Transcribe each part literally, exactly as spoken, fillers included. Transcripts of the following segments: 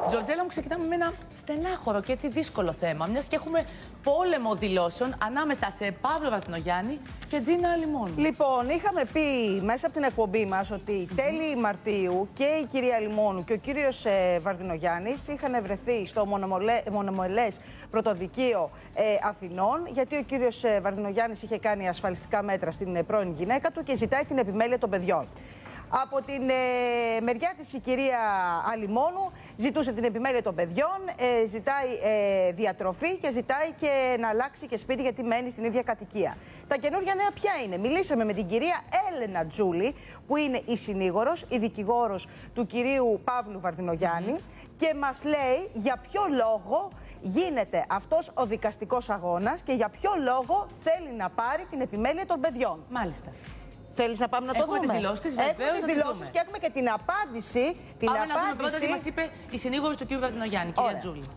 Τζορτζέλα μου, ξεκινάμε με ένα στενάχωρο και έτσι δύσκολο θέμα. Μιας και έχουμε πόλεμο δηλώσεων ανάμεσα σε Παύλο Βαρδινογιάννη και Τζίνα Αλιμόνου. Λοιπόν, είχαμε πει μέσα από την εκπομπή μας ότι mm-hmm. τέλη Μαρτίου και η κυρία Αλιμόνου και ο κύριος ε, Βαρδινογιάννης είχαν βρεθεί στο μονομελές πρωτοδικείο ε, Αθηνών, γιατί ο κύριος ε, Βαρδινογιάννης είχε κάνει ασφαλιστικά μέτρα στην ε, πρώην γυναίκα του και ζητάει την επιμέλεια των παιδιών. Από την ε, μεριά της η κυρία Αλιμόνου ζητούσε την επιμέλεια των παιδιών, ε, ζητάει ε, διατροφή και ζητάει και να αλλάξει και σπίτι γιατί μένει στην ίδια κατοικία. Τα καινούργια νέα ποια είναι? Μιλήσαμε με την κυρία Έλενα Τζούλη, που είναι η συνήγορος, η δικηγόρος του κυρίου Παύλου Βαρδινογιάννη, mm. και μας λέει για ποιο λόγο γίνεται αυτός ο δικαστικός αγώνας και για ποιο λόγο θέλει να πάρει την επιμέλεια των παιδιών. Μάλιστα. Θέλεις να πάμε να το έχουμε δούμε? Τις δηλώσεις της, έχουμε βεβαίως, τις δηλώσεις και έχουμε και την απάντηση. Την Πάμε απάντηση... να δούμε πρώτα τι μας είπε η συνήγορος του κ. Βαρδινογιάννη, κυρία Ωραία. Τζούλη.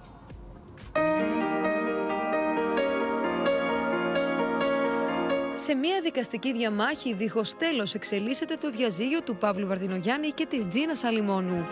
Σε μια δικαστική διαμάχη δίχως τέλος εξελίσσεται το διαζύγιο του Παύλου Βαρδινογιάννη και της Τζίνας Αλιμόνου.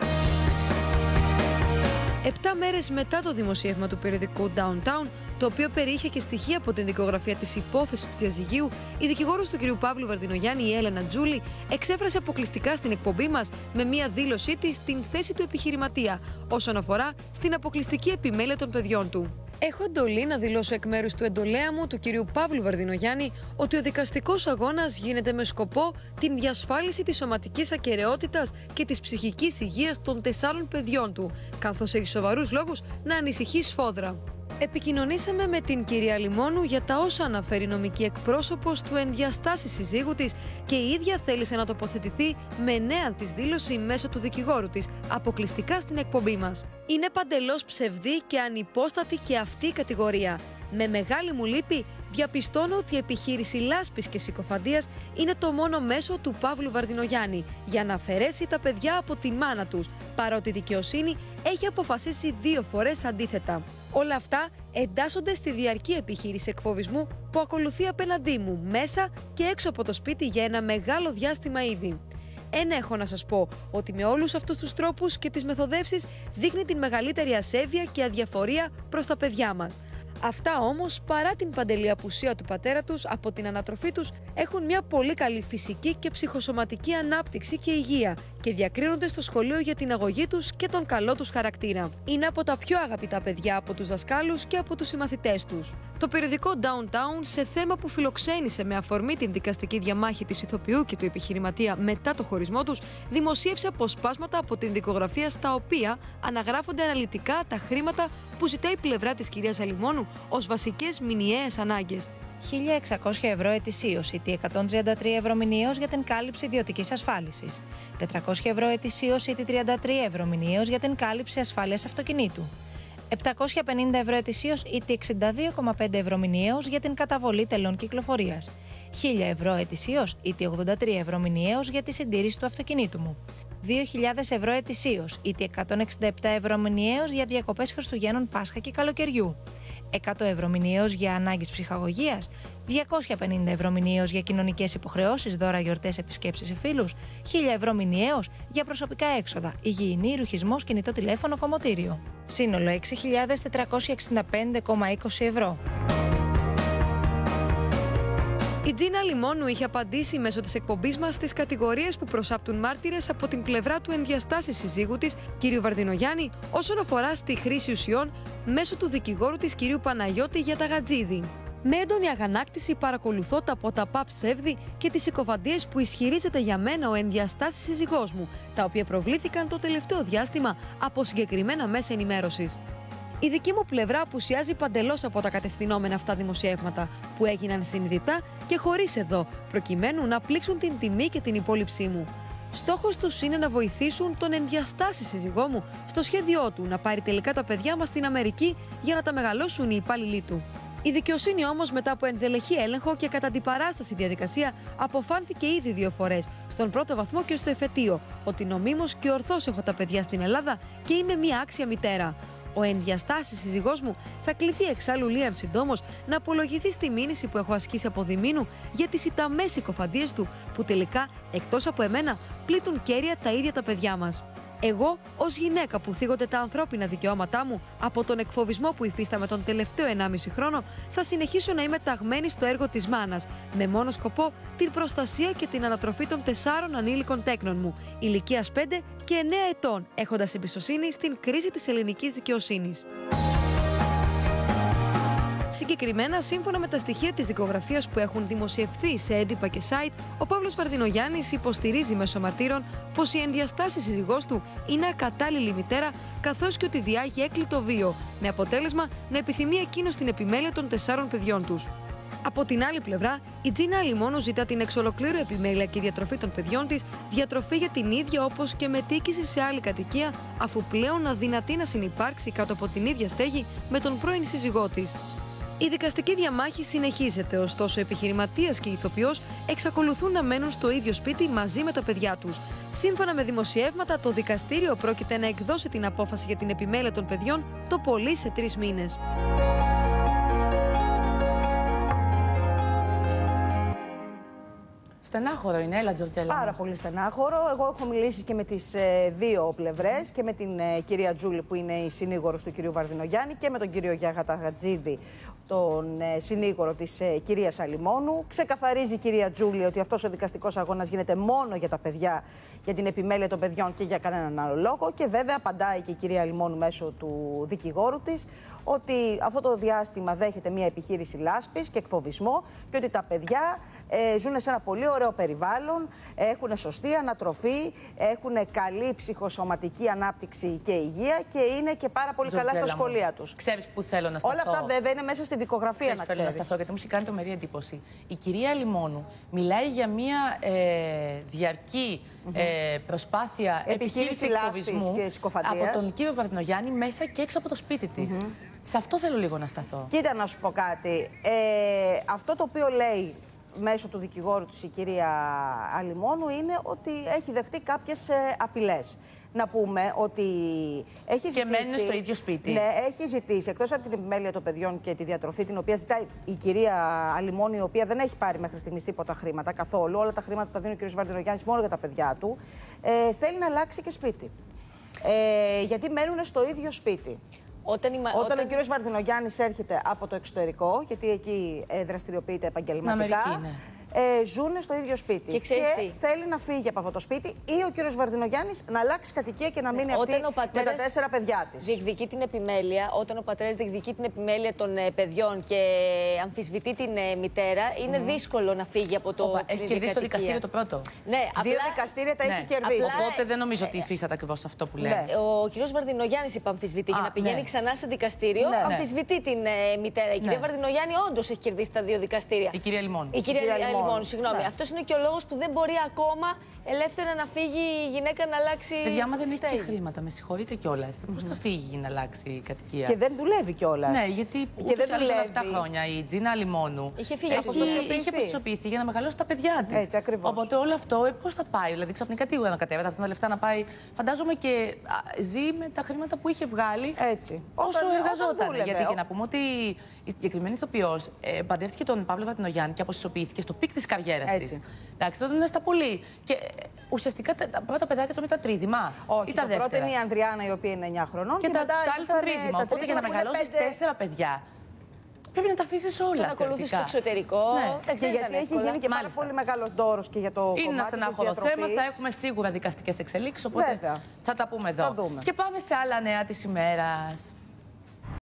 Επτά μέρες μετά το δημοσίευμα του περιοδικού Downtown, το οποίο περιείχε και στοιχεία από την δικογραφία της υπόθεσης του διαζυγίου, η δικηγόρος του κ. Παύλου Βαρδινογιάννη, η Έλενα Τζούλη, εξέφρασε αποκλειστικά στην εκπομπή μας με μία δήλωσή της την θέση του επιχειρηματία όσον αφορά στην αποκλειστική επιμέλεια των παιδιών του. Έχω εντολή να δηλώσω εκ μέρους του εντολέα μου, του κ. Παύλου Βαρδινογιάννη, ότι ο δικαστικός αγώνας γίνεται με σκοπό την διασφάλιση της σωματικής ακεραιότητας και της ψυχικής υγείας των τεσσάρων παιδιών του, καθώς έχει σοβαρούς λόγους να ανησυχεί σφόδρα. Επικοινωνήσαμε με την κυρία Αλιμόνου για τα όσα αναφέρει νομική εκπρόσωπος του ενδιαστάσει συζύγου της και η ίδια θέλησε να τοποθετηθεί με νέα της δήλωση μέσω του δικηγόρου της, αποκλειστικά στην εκπομπή μας. Είναι παντελώς ψευδή και ανυπόστατη και αυτή η κατηγορία. Με μεγάλη μου λύπη διαπιστώνω ότι η επιχείρηση λάσπης και συκοφαντίας είναι το μόνο μέσο του Παύλου Βαρδινογιάννη για να αφαιρέσει τα παιδιά από τη μάνα τους, παρότι η δικαιοσύνη έχει αποφασίσει δύο φορές αντίθετα. Όλα αυτά εντάσσονται στη διαρκή επιχείρηση εκφοβισμού που ακολουθεί απέναντί μου, μέσα και έξω από το σπίτι για ένα μεγάλο διάστημα ήδη. Ενέχω να σας πω ότι με όλους αυτούς τους τρόπους και τις μεθοδεύσεις δείχνει την μεγαλύτερη ασέβεια και αδιαφορία προς τα παιδιά μας. Αυτά όμως, παρά την παντελή απουσία του πατέρα τους από την ανατροφή τους, έχουν μια πολύ καλή φυσική και ψυχοσωματική ανάπτυξη και υγεία και διακρίνονται στο σχολείο για την αγωγή τους και τον καλό τους χαρακτήρα. Είναι από τα πιο αγαπητά παιδιά από τους δασκάλους και από τους συμμαθητές τους. Το περιοδικό Downtown, σε θέμα που φιλοξένησε με αφορμή την δικαστική διαμάχη της ηθοποιού και του επιχειρηματία μετά το χωρισμό τους, δημοσίευσε αποσπάσματα από την δικογραφία στα οποία αναγράφονται αναλυτικά τα χρήματα που ζητάει η πλευρά της κυρίας Αλιμόνου ως βασικές μηνιαίες ανάγκες. χίλια εξακόσια ευρώ ετησίως ή εκατόν τριάντα τρία ευρώ μηνιαίως για την κάλυψη ιδιωτικής ασφάλισης, τετρακόσια ευρώ ετησίως ή τριάντα τρία ευρώ μηνιαίως για την κάλυψη ασφάλειας αυτοκινήτου, επτακόσια πενήντα ευρώ ετησίως ή εξήντα δύο κόμμα πέντε ευρώ μηνιαίως για την καταβολή τελών κυκλοφορίας, χίλια ευρώ ετησίως ή ογδόντα τρία ευρώ μηνιαίως για τη συντήρηση του αυτοκινήτου μου, δύο χιλιάδες ευρώ ετησίως ή εκατόν εξήντα επτά ευρώ μηνιαίως για διακοπές Χριστουγέννων, Πάσχα και καλοκαιριού, εκατό ευρώ μηνιαίως για ανάγκες ψυχαγωγίας, διακόσια πενήντα ευρώ μηνιαίως για κοινωνικές υποχρεώσεις, δώρα, γιορτές, επισκέψεις σε φίλους, χίλια ευρώ μηνιαίως για προσωπικά έξοδα, υγιεινή, ρουχισμός, κινητό τηλέφωνο, κομμωτήριο. Σύνολο έξι χιλιάδες τετρακόσια εξήντα πέντε κόμμα είκοσι ευρώ. Η Τζίνα Αλιμόνου είχε απαντήσει μέσω της εκπομπής μας στις κατηγορίες που προσάπτουν μάρτυρες από την πλευρά του ενδιαστάσει συζύγου της, κ. Βαρδινογιάννη, όσον αφορά στη χρήση ουσιών μέσω του δικηγόρου της κ. Παναγιώτη για τα Γατζίδη. Με έντονη αγανάκτηση παρακολουθώ τα ποταπά ψεύδη και τις συκοφαντίες που ισχυρίζεται για μένα ο ενδιαστάσει σύζυγός μου, τα οποία προβλήθηκαν το τελευταίο διάστημα από συγκεκριμένα μέσα ενημέρωσης. Η δική μου πλευρά απουσιάζει παντελώς από τα κατευθυνόμενα αυτά δημοσιεύματα, που έγιναν συνειδητά και χωρίς εδώ, προκειμένου να πλήξουν την τιμή και την υπόλοιψή μου. Στόχος τους είναι να βοηθήσουν τον ενδιαστάσει σύζυγό μου στο σχέδιό του να πάρει τελικά τα παιδιά μας στην Αμερική για να τα μεγαλώσουν οι υπάλληλοι του. Η δικαιοσύνη όμως, μετά από ενδελεχή έλεγχο και κατά αντιπαράσταση διαδικασία, αποφάνθηκε ήδη δύο φορές, στον πρώτο βαθμό και στο εφετείο, ότι νομίμως και ορθώς έχω τα παιδιά στην Ελλάδα και είμαι μια άξια μητέρα. Ο ενδιαστάσης σύζυγός μου θα κληθεί εξάλλου λίαν συντόμως να απολογηθεί στη μήνυση που έχω ασκήσει από διμήνου για τις ηταμές συκοφαντίες του, που τελικά, εκτός από εμένα, πλήττουν κέρια τα ίδια τα παιδιά μας. Εγώ, ως γυναίκα που θίγονται τα ανθρώπινα δικαιώματά μου από τον εκφοβισμό που υφίσταμαι τον τελευταίο ενάμιση χρόνο, θα συνεχίσω να είμαι ταγμένη στο έργο της μάνας, με μόνο σκοπό την προστασία και την ανατροφή των τεσσάρων ανήλικων τέκνων μου, ηλικίας πέντε και εννέα ετών, έχοντας εμπιστοσύνη στην κρίση της ελληνικής δικαιοσύνης. Συγκεκριμένα, σύμφωνα με τα στοιχεία της δικογραφίας που έχουν δημοσιευθεί σε έντυπα και site, ο Παύλος Βαρδινογιάννης υποστηρίζει μέσω μαρτύρων πως η ενδιαστάση σύζυγός του είναι ακατάλληλη μητέρα, καθώς και ότι διάγει έκλειτο βίο, με αποτέλεσμα να επιθυμεί εκείνος την επιμέλεια των τεσσάρων παιδιών τους. Από την άλλη πλευρά, η Τζίνα Αλιμόνου ζητά την εξ ολοκλήρου επιμέλεια και διατροφή των παιδιών της, διατροφή για την ίδια όπως και μετοίκηση σε άλλη κατοικία, αφού πλέον αδυνατεί να συνυπάρξει κάτω από την ίδια στέγη με τον πρώην σύζυγό της. Η δικαστική διαμάχη συνεχίζεται, ωστόσο ο επιχειρηματίας και η ηθοποιός εξακολουθούν να μένουν στο ίδιο σπίτι μαζί με τα παιδιά τους. Σύμφωνα με δημοσιεύματα, το δικαστήριο πρόκειται να εκδώσει την απόφαση για την επιμέλεια των παιδιών το πολύ σε τρεις μήνες. Στενάχωρο είναι, έλα Τζορτζέλα. Πάρα πολύ στενάχωρο. Εγώ έχω μιλήσει και με τις ε, δύο πλευρές, και με την ε, κυρία Τζούλη που είναι η συνήγορος του κυρίου Βαρδινογιάννη και με τον κύριο Γιάγα Ταγατζίδη, τον ε, συνήγορο της ε, κυρίας Αλιμόνου. Ξεκαθαρίζει η κυρία Τζούλη ότι αυτός ο δικαστικός αγώνας γίνεται μόνο για τα παιδιά, για την επιμέλεια των παιδιών και για κανέναν άλλο λόγο. Και βέβαια απαντάει και η κυρία Αλιμόνου μέσω του δικηγόρου της ότι αυτό το διάστημα δέχεται μια επιχείρηση λάσπης και εκφοβισμό και ότι τα παιδιά ε, ζουν σε ένα πολύ ωραίο περιβάλλον, έχουν σωστή ανατροφή, έχουν καλή ψυχοσωματική ανάπτυξη και υγεία και είναι και πάρα πολύ Τζορτζέλα καλά στα σχολεία τους. Ξέρεις που θέλω να σταθώ. Όλα αυτά βέβαια είναι μέσα στη δικογραφία, Ξέρεις, να θέλω ξέρεις. να σταθώ, γιατί μου έχει κάνει τρομερή εντύπωση. Η κυρία Αλιμόνου μιλάει για μια ε, διαρκή ε, προσπάθεια επιχείρηση εκφοβισμού και συκοφαντίας από τον κύριο Βαρδινογιάννη μέσα και έξω από το σπίτι της. Mm-hmm. Σε αυτό θέλω λίγο να σταθώ. Κοίτα να σου πω κάτι. Ε, αυτό το οποίο λέει μέσω του δικηγόρου της η κυρία Αλιμόνου είναι ότι έχει δεχτεί κάποιες ε, απειλές. Να πούμε ότι έχει ζητήσει... Και μένουν στο ίδιο σπίτι. Ναι, έχει ζητήσει, εκτός από την επιμέλεια των παιδιών και τη διατροφή, την οποία ζητάει η κυρία Αλιμόνου, η οποία δεν έχει πάρει μέχρι στιγμής τίποτα χρήματα καθόλου, όλα τα χρήματα τα δίνει ο κ. Βαρδινογιάννης μόνο για τα παιδιά του, ε, θέλει να αλλάξει και σπίτι. Ε, γιατί μένουν στο ίδιο σπίτι. Όταν, η... Όταν, όταν ο κύριος Βαρδινογιάννης έρχεται από το εξωτερικό, γιατί εκεί ε, δραστηριοποιείται επαγγελματικά, Στην Αμερική, ναι. ε, ζουν στο ίδιο σπίτι. Και, και θέλει να φύγει από αυτό το σπίτι ή ο κύριος Βαρδινογιάννης να αλλάξει κατοικία και να μείνει όταν αυτή με τα τέσσερα παιδιά της. Διεκδικεί την επιμέλεια, όταν ο πατέρας διεκδικεί την επιμέλεια των ε, παιδιών και αμφισβητεί την ε, μητέρα, είναι mm. δύσκολο να φύγει από το. Οπα, έχει κερδίσει το δικαστήριο το πρώτο. Ναι, απλά... Δύο δικαστήρια τα ναι. έχει κερδίσει. Απλά... Οπότε δεν νομίζω ότι υφίσταται ακριβώς αυτό που λες. Ναι. Ο κ. Βαρδινογιάννης είπε αμφισβητεί. Για να πηγαίνει ναι. ξανά σε δικαστήριο, ναι. αμφισβητεί την ε, μητέρα. Η κυρία ναι. Βαρδινογιάννη όντως έχει κερδίσει τα δύο δικαστήρια. Η κυρία Αλιμόνου. Η κυρία, κυρία Αλιμόνου, συγγνώμη. Ναι. Αυτό είναι και ο λόγος που δεν μπορεί ακόμα ελεύθερα να φύγει η γυναίκα να αλλάξει. Παιδιά, άμα δεν έχει και χρήματα, με συγχωρείτε κιόλας. Mm-hmm. Πώς θα φύγει για να αλλάξει η κατοικία. Και δεν δουλεύει κιόλας. Ναι, γιατί και ούτως δεν άλλως δουλεύει. όλα αυτά χρόνια η Τζίνα Αλιμόνου είχε φύγει, είχε αποστασιοποιηθεί για να μεγαλώσει τα παιδιά της. Έτσι, ακριβώς. Οπότε όλο αυτό ε, πώς θα πάει. Δηλαδή ξαφνικά τι να κατέβεται αυτά τα λεφτά να πάει. Φαντάζομαι και α, ζει με τα χρήματα που είχε βγάλει. Έτσι. Όσο Όταν, εργαζόταν. όταν γιατί και να πούμε ότι η συγκεκριμένη ηθοποιός ε, παντρεύτηκε τον Παύλο Βαρδινογιάννη και αποσυσσοποιήθηκε στο πικ της καριέρας της. Εντάξει, τότε είναι στα πολύ. Και ε, ουσιαστικά τα, τα πρώτα παιδάκια του ήταν τρίδημα. Όχι, ή τα το δεύτερα. πρώτο είναι η Ανδριάνα, η οποία είναι εννιά χρονών. Και, και τα, μετά τα άλλα ήταν τρίδημα. Οπότε για να μεγαλώσει πέντε... τέσσερα παιδιά. Πρέπει να τα αφήσει όλα. Να ακολουθήσει το εξωτερικό. Ναι. Και γιατί έχει γίνει και πάρα πολύ μεγάλο δώρο και για το. Είναι ένα στενάχωρο θέμα. Θα έχουμε σίγουρα δικαστικές εξελίξεις. Οπότε Βέβαια. θα τα πούμε εδώ. Θα δούμε. Και πάμε σε άλλα νέα της ημέρας.